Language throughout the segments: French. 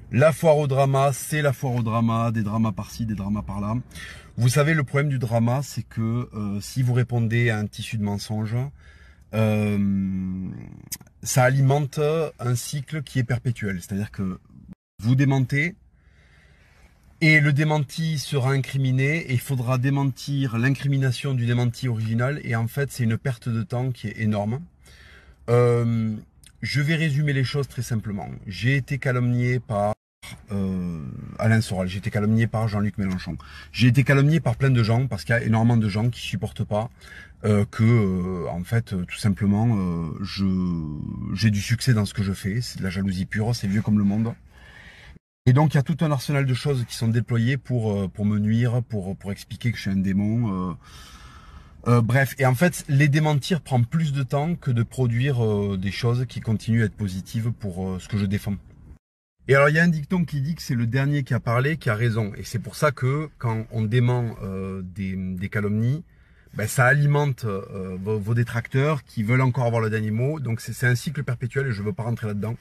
La foire au drama, c'est la foire au drama, des dramas par-ci, des dramas par-là. Vous savez, le problème du drama, c'est que si vous répondez à un tissu de mensonges, ça alimente un cycle qui est perpétuel. C'est-à-dire que vous démentez et le démenti sera incriminé et il faudra démentir l'incrimination du démenti original. Et en fait, c'est une perte de temps qui est énorme. Je vais résumer les choses très simplement. J'ai été calomnié par Alain Soral, j'ai été calomnié par Jean-Luc Mélenchon. J'ai été calomnié par plein de gens parce qu'il y a énormément de gens qui supportent pas en fait, tout simplement, j'ai du succès dans ce que je fais. C'est de la jalousie pure, c'est vieux comme le monde. Et donc il y a tout un arsenal de choses qui sont déployées pour me nuire, pour expliquer que je suis un démon. Bref, et en fait, les démentir prend plus de temps que de produire des choses qui continuent à être positives pour ce que je défends. Et alors, il y a un dicton qui dit que c'est le dernier qui a parlé qui a raison. Et c'est pour ça que quand on dément des calomnies, ben, ça alimente vos détracteurs qui veulent encore avoir le dernier mot. Donc c'est un cycle perpétuel et je ne veux pas rentrer là-dedans.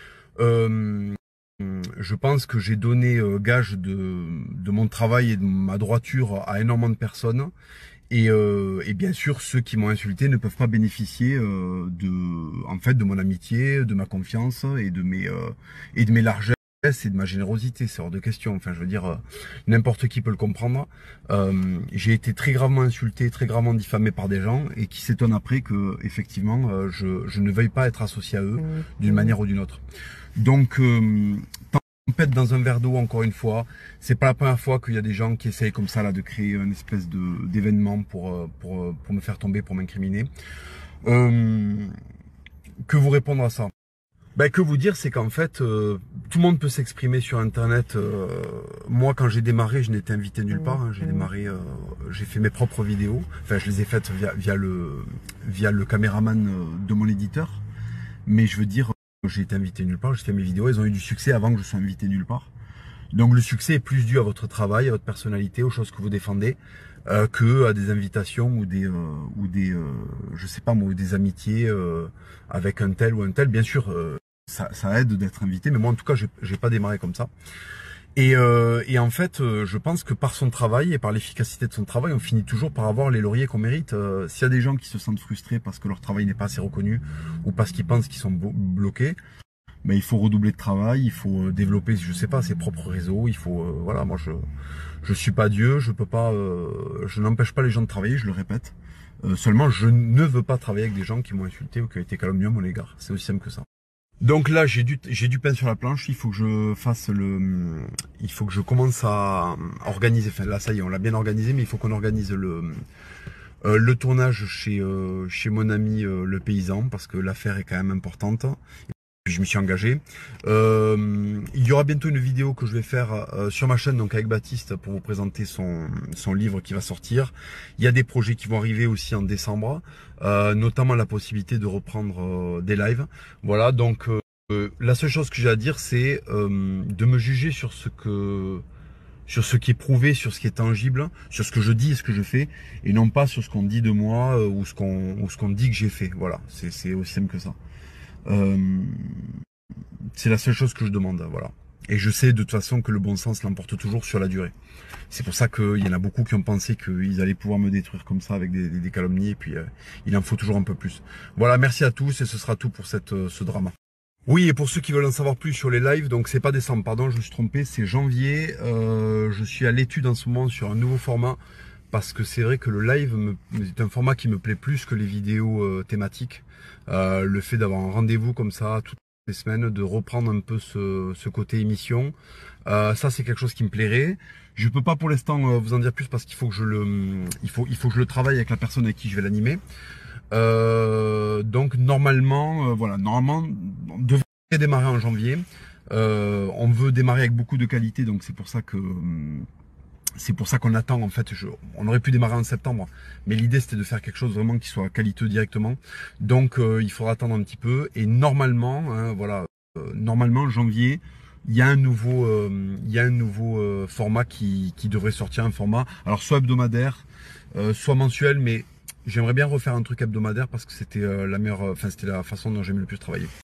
Je pense que j'ai donné gage de mon travail et de ma droiture à énormément de personnes. Et bien sûr, ceux qui m'ont insulté ne peuvent pas bénéficier de mon amitié, de ma confiance et de mes largesses et de ma générosité. C'est hors de question. Enfin, je veux dire, n'importe qui peut le comprendre. J'ai été très gravement insulté, très gravement diffamé par des gens et qui s'étonnent après que, effectivement, je ne veuille pas être associé à eux d'une manière ou d'une autre. Donc, tempête dans un verre d'eau, encore une fois. C'est pas la première fois qu'il y a des gens qui essayent comme ça là de créer une espèce d'événement pour me faire tomber, pour m'incriminer. Que vous répondre à ça? Ben, que vous dire, c'est qu'en fait, tout le monde peut s'exprimer sur Internet. Moi, quand j'ai démarré, je n'étais invité nulle part. Hein. J'ai démarré, j'ai fait mes propres vidéos. Enfin, je les ai faites via le caméraman de mon éditeur. Mais je veux dire, j'ai été invité nulle part, j'ai fait mes vidéos, elles ont eu du succès avant que je sois invité nulle part. Donc le succès est plus dû à votre travail, à votre personnalité, aux choses que vous défendez, que à des invitations ou je sais pas moi, ou des amitiés avec un tel ou un tel. Bien sûr, ça aide d'être invité, mais moi en tout cas, j'ai pas démarré comme ça. Et en fait, je pense que par son travail et par l'efficacité de son travail, on finit toujours par avoir les lauriers qu'on mérite. S'il y a des gens qui se sentent frustrés parce que leur travail n'est pas assez reconnu ou parce qu'ils pensent qu'ils sont bloqués, ben, il faut redoubler de travail, il faut développer, je sais pas, ses propres réseaux. Il faut, voilà, moi je suis pas Dieu, je peux pas, je n'empêche pas les gens de travailler, je le répète. Seulement, je ne veux pas travailler avec des gens qui m'ont insulté ou qui ont été calomnieux à mon égard. C'est aussi simple que ça. Donc là, j'ai du pain sur la planche. Il faut que je commence à organiser. Enfin, là, ça y est, on l'a bien organisé, mais il faut qu'on organise le tournage chez mon ami le paysan, parce que l'affaire est quand même importante. Je me suis engagé. Il y aura bientôt une vidéo que je vais faire sur ma chaîne, donc avec Baptiste, pour vous présenter son livre qui va sortir. Il y a des projets qui vont arriver aussi en décembre, notamment la possibilité de reprendre des lives. Voilà, donc la seule chose que j'ai à dire, c'est de me juger sur ce qui est prouvé, sur ce qui est tangible, sur ce que je dis et ce que je fais, et non pas sur ce qu'on dit de moi ou ce qu'on dit que j'ai fait. Voilà, c'est aussi simple que ça. C'est la seule chose que je demande, voilà. Et je sais de toute façon que le bon sens l'emporte toujours sur la durée. C'est pour ça qu'il y en a beaucoup qui ont pensé qu'ils allaient pouvoir me détruire comme ça avec des calomnies, et puis il en faut toujours un peu plus. Voilà, merci à tous et ce sera tout pour ce drama. Oui, et pour ceux qui veulent en savoir plus sur les lives, donc c'est pas décembre, pardon, je me suis trompé, c'est janvier. Je suis à l'étude en ce moment sur un nouveau format, parce que c'est vrai que le live est un format qui me plaît plus que les vidéos thématiques. Le fait d'avoir un rendez-vous comme ça toutes les semaines, de reprendre un peu ce côté émission, ça c'est quelque chose qui me plairait. Je peux pas pour l'instant vous en dire plus parce qu'il faut que je le travaille avec la personne avec qui je vais l'animer. Donc normalement, voilà, normalement on devrait démarrer en janvier. On veut démarrer avec beaucoup de qualité, donc c'est pour ça qu'on attend en fait. On aurait pu démarrer en septembre, mais l'idée c'était de faire quelque chose vraiment qui soit qualiteux directement. Donc il faudra attendre un petit peu. Et normalement, hein, voilà, normalement janvier, il y a un nouveau format qui devrait sortir, un format alors soit hebdomadaire, soit mensuel, mais j'aimerais bien refaire un truc hebdomadaire parce que c'était c'était la façon dont j'aimais le plus travailler.